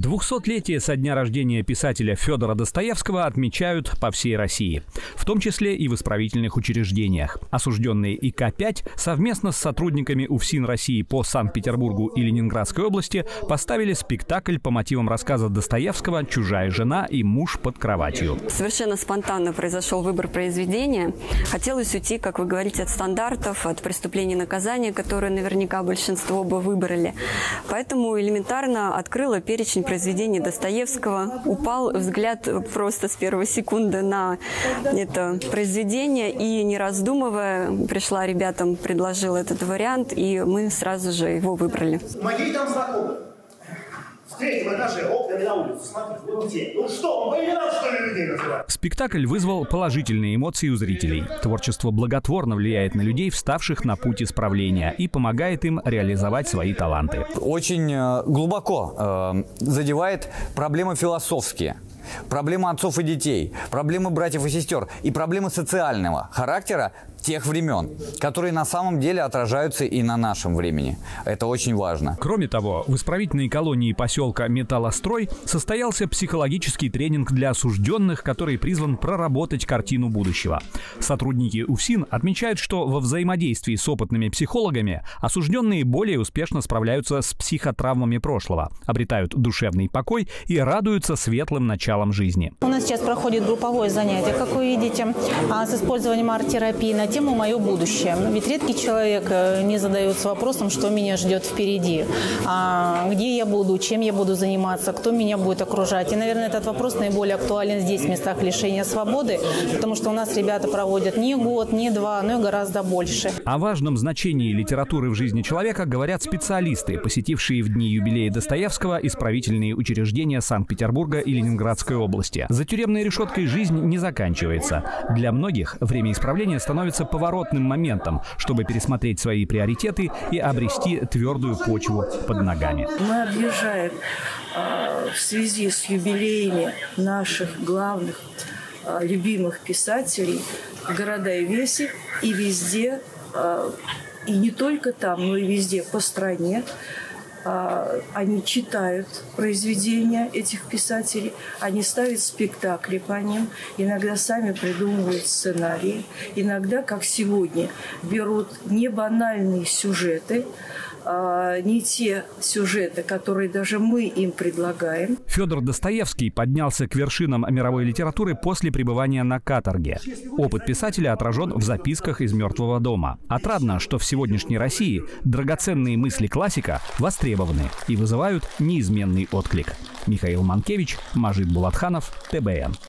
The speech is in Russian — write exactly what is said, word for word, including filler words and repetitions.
двухсотлетие со дня рождения писателя Федора Достоевского отмечают по всей России, в том числе и в исправительных учреждениях. Осужденные И К пять совместно с сотрудниками УФСИН России по Санкт-Петербургу и Ленинградской области поставили спектакль по мотивам рассказа Достоевского «Чужая жена и муж под кроватью». Совершенно спонтанно произошел выбор произведения. Хотелось уйти, как вы говорите, от стандартов, от преступлений и наказания, которые наверняка большинство бы выбрали. Поэтому элементарно открыла перечень произведений Достоевского. Упал взгляд просто с первой секунды на это произведение и, не раздумывая, пришла ребятам, предложила этот вариант, и мы сразу же его выбрали. Мои там знакомые. В третьем этаже, окнами на улицу. Смотрите, ну что, по именам, что ли, людей называют? Спектакль вызвал положительные эмоции у зрителей. Творчество благотворно влияет на людей, вставших на путь исправления, и помогает им реализовать свои таланты. Очень глубоко э, задевает проблемы философские. Проблемы отцов и детей, проблемы братьев и сестер и проблемы социального характера тех времен, которые на самом деле отражаются и на нашем времени. Это очень важно. Кроме того, в исправительной колонии поселка Металлострой состоялся психологический тренинг для осужденных, который призван проработать картину будущего. Сотрудники УФСИН отмечают, что во взаимодействии с опытными психологами осужденные более успешно справляются с психотравмами прошлого, обретают душевный покой и радуются светлым началам жизни. У нас сейчас проходит групповое занятие, как вы видите, с использованием арт-терапии на тему «Мое будущее». Ведь редкий человек не задается вопросом, что меня ждет впереди, где я буду, чем я буду заниматься, кто меня будет окружать. И, наверное, этот вопрос наиболее актуален здесь, в местах лишения свободы, потому что у нас ребята проводят не год, не два, но и гораздо больше. О важном значении литературы в жизни человека говорят специалисты, посетившие в дни юбилея Достоевского исправительные учреждения Санкт-Петербурга и Ленинградской области. За тюремной решеткой жизнь не заканчивается. Для многих время исправления становится поворотным моментом, чтобы пересмотреть свои приоритеты и обрести твердую почву под ногами. Мы объезжаем э, в связи с юбилеями наших главных э, любимых писателей города и веси, и везде, э, и не только там, но и везде по стране. Они читают произведения этих писателей, они ставят спектакли по ним, иногда сами придумывают сценарии, иногда, как сегодня, берут не банальные сюжеты, не те сюжеты, которые даже мы им предлагаем. Федор Достоевский поднялся к вершинам мировой литературы после пребывания на каторге. Опыт писателя отражен в записках из «Мертвого дома». Отрадно, что в сегодняшней России драгоценные мысли классика востребованы и вызывают неизменный отклик. Михаил Манкевич, Мажит Булатханов, Т Б Н.